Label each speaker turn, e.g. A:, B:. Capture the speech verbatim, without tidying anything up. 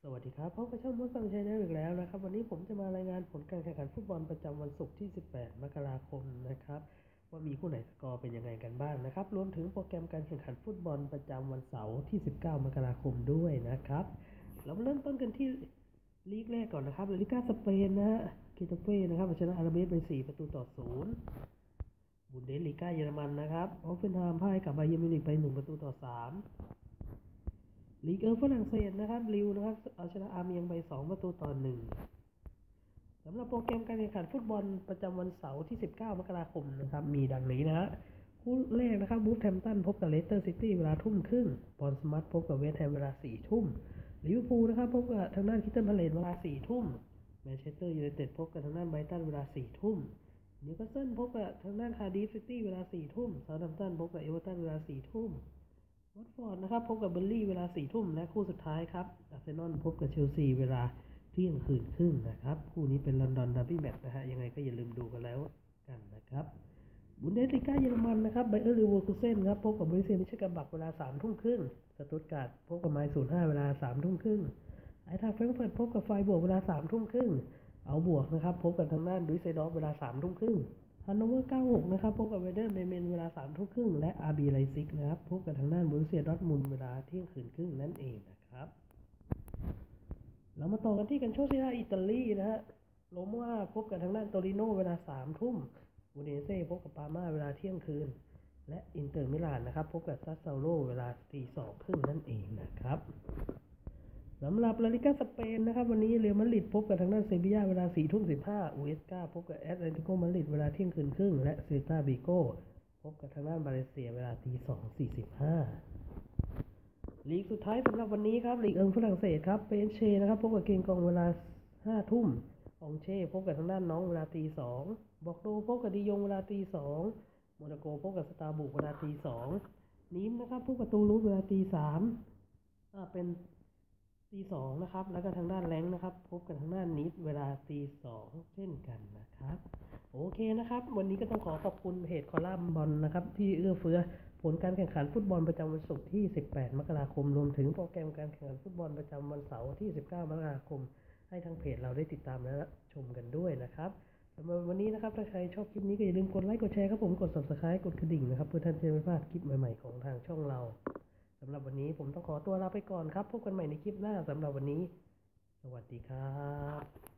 A: สวัสดีครับพบกับช่องมดฟังชัยแนลอีกแล้วนะครับวันนี้ผมจะมารายงานผลการแข่งขันฟุตบอลประจำวันศุกร์ที่สิบแปดมกราคมนะครับว่ามีคู่ไหนสกอร์เป็นยังไงกันบ้างนะครับรวมถึงโปรแกรมการแข่งขันฟุตบอลประจำวันเสาร์ที่สิบเก้ามกราคมด้วยนะครับเรามาเริ่มต้นกันที่ลีกแรกก่อนนะครับลาลิก้าสเปนนะฮะเคตาเฟ่นะครับชนะอาราเบสไปสี่ประตูต่อศูนย์บุนเดสลีกาเยอรมันนะครับออฟเฟนไฮม์พ่ายกับบาเยิร์นมิวนิกไปหนึ่งประตูต่อสามลีกเออฝรั่งเศสนะครับลิวนะครับเอาชนะอาร์เมียงไปสองประตูต่อหนึ่งสำหรับโปรแกรมการแข่งขันฟุตบอลประจำวันเสาร์ที่สิบเก้ามกราคมนะครับมีดังนี้นะฮะคู่แรกนะครับวูฟแฮมป์ตันพบกับเลสเตอร์ซิตี้เวลาทุ่มครึ่งบอร์นมัธพบกับเวสต์แฮมเวลาสี่ทุ่มลิเวอร์พูลนะครับพบกับทางด้านคริสตัลพาเลซเวลาสี่ทุ่มแมนเชสเตอร์ยูไนเต็ดพบกับทางด้านไบรตันเวลาสี่ทุ่มนิวคาสเซิลพบกับทางด้านคาร์ดิฟซิตี้เวลาสี่ทุ่มเซาท์แฮมป์ตันพบกับเอเวอร์ตันเวลาสี่ทุ่มวัตฟอร์ดนะครับพบกับเบอร์ลี่เวลาสี่ทุ่มและคู่สุดท้ายครับอาร์เซนอลพบกับเชลซีเวลาเที่ยงคืนครึ่งนะครับคู่นี้เป็นลอนดอนดาร์บี้แมตช์นะฮะยังไงก็อย่าลืมดูกันแล้วกันนะครับบุนเดสลีกาเยอรมันนะครับไบเออร์ลีเวอร์คูเซ่นครับพบกับบรูเซียมิเชกัมบักเวลาสามทุ่มครึ่งสตุตการ์ดพบกับไมน์ศูนย์ห้าเวลาสามทุ่มครึ่งไอทาร์แฟรงก์เฟิร์ตพบกับไฟบวกเวลาสามทุ่มครึ่งเอาบวกนะครับพบกับทางด้านดุยเซดอร์ฟเวลาสามทุ่มครึ่งฮันโนเวอร์เก้าสิบหกนะครับพบกับเวเดอร์เบเมนเวลาสามทุ่มครึ่งและ อาร์ บี ไลซิกนะครับพบกับทางด้านบรูเซียดอร์ทมุนด์เวลาเที่ยงคืนครึ่งนั่นเองนะครับเรามาต่อกันที่กันโชซีนาอิตาลีนะฮะโรม่าพบกับทางด้านโตริโนเวลาสามทุ่มอูเนเซ่พบกับปาร์มาเวลาเที่ยงคืนและอินเตอร์มิลานนะครับพบกับซัสซาโรเวลาตีสองครึ่งนั่นเองนะครับสำหรับลาลิก้าสเปนนะครับวันนี้เรอัลมาดริดพบกับทางด้านเซบีย่าเวลาสี่ทุ่มสิบห้าอูเอสกาพบกับแอตเลติโกมาดริดเวลาเที่ยงคืนครึ่งและเซลตาบิโก้พบกับทางด้านบาเลเซียเวลาตีสองสี่สิบห้าลีกสุดท้ายสำหรับวันนี้ครับลีกเอิงฝรั่งเศสครับเปนเช่นะครับพบกับเกงกองเวลาห้าทุ่มองเช่พบกับทางด้านน้องเวลาตีสองบอกโดพบกับดิยงเวลาตีสองโมนาโกพบกับสตาร์บุกเวลาตีสองนิมนะครับพบกับตูลูสเวลาตีสามอ่าเป็นตีสองนะครับแล้วก็ทางด้านแรงนะครับพบกับทางด้านนิดเวลาตีสองเช่นกันนะครับโอเคนะครับวันนี้ก็ต้องขอขอบคุณเพจคอลัมน์บอลนะครับที่เอื้อเฟื้อผลการแข่งขันฟุตบอลประจำวันศุกร์ที่สิบแปดมกราคมรวมถึงโปรแกรมการแข่งขันฟุตบอลประจำวันเสาร์ที่สิบเก้ามกราคมให้ทางเพจเราได้ติดตามและชมกันด้วยนะครับสำหรับวันนี้นะครับถ้าใครชอบคลิปนี้ก็อย่าลืมกดไลค์กดแชร์ครับผมกด ซับสไครบ์ กดกระดิ่งนะครับเพื่อท่านจะไม่พลาดคลิปใหม่ๆของทางช่องเราสำหรับวันนี้ผมต้องขอตัวลาไปก่อนครับพบกันใหม่ในคลิปหน้าสำหรับวันนี้สวัสดีครับ